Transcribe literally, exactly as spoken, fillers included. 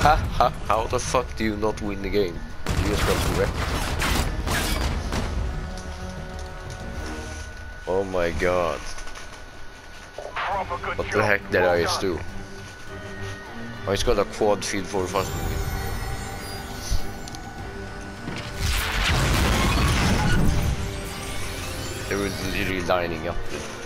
ha ha. How the fuck do you not win the game? You just got wrecked. Oh my god. What the heck did I just do? I just got a quad feed for fast moving. They were literally lining up.